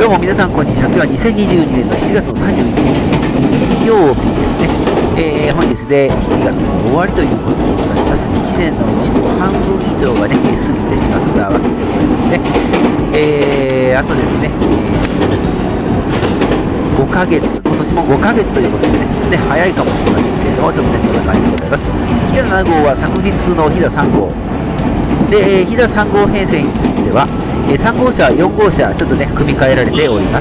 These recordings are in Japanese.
どうも皆さんこんにちは。今日は2022年の7月の31日日曜日ですね。本日で7月の終わりということでございます。1年のうちの半分以上がね、過ぎてしまったわけでございますね。あとですね、5ヶ月、今年も5ヶ月ということですね。ちょっとね、早いかもしれませんけれども、ちょっとね、そんな感じでございます。飛騨7号は昨日の飛騨3号。で、飛騨3号編成については、3号車、4号車、ちょっとね、組み替えられております。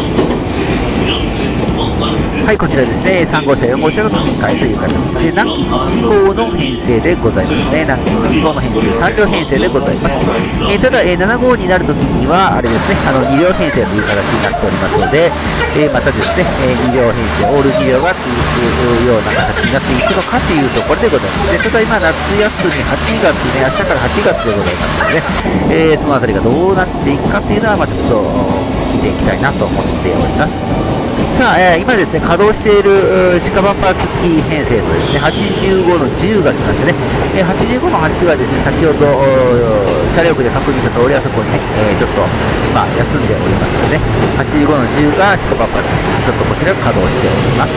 はい、こちらですね、3号車、4号車の組み替えという形で、南紀1号の編成でございますね。南紀1号の編成、3両編成でございます。ただ、7号になるときには、あれですね、2両編成という形になっておりますので、またですね、2両編成、オール2両が続くような形になっていくのかというところでございますね。ただ、今、夏休み、8月ね、明日から8月でございますので、そのあたりがどうなっていくかというのは、またちょっと見ていきたいなと思っております。さあ、今ですね、稼働している鹿バンパー付き編成とですね、85の10が来ましたね。85の8はですね、先ほど車両区で確認した通り、あそこにね、ちょっと、休んでおりますので、85の10が鹿バンパー付き、ちょっとこちら稼働しております。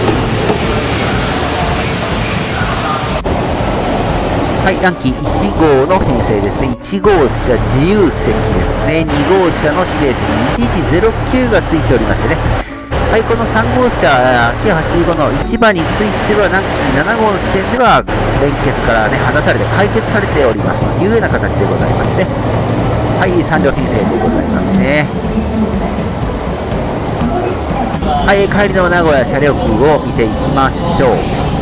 はい、南紀1号の編成ですね。1号車自由席ですね。2号車の指定席、1109がついておりましてね。はい、この3号車、985の1番については、南紀7号の時点では、連結からね、離されて解決されておりますというような形でございますね。はい、3両編成でございますね。はい、帰りの名古屋車両区を見ていきましょう。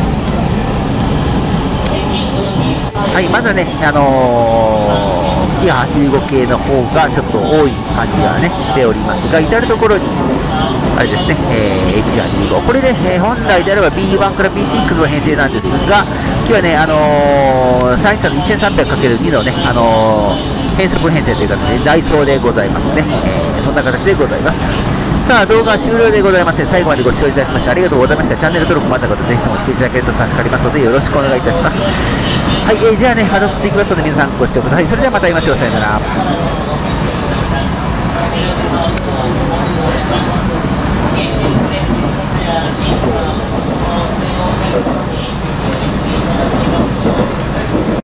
はい、まだね、キハ85系の方がちょっと多い感じがね、しておりますが、至るところに、あれですね、H85。これで、本来であれば B1 から B6 の編成なんですが、今日はね、313の 1300×2 のね、変速編成という形で、ダイソーでございますね。そんな形でございます。さあ、動画終了でございます。最後までご視聴いただきましてありがとうございました。チャンネル登録またの方、ぜひともしていただけると助かりますので、よろしくお願いいたします。はい、じゃあね、また撮っていきますので、皆さんご視聴ください。それではまた会いましょう。さよなら。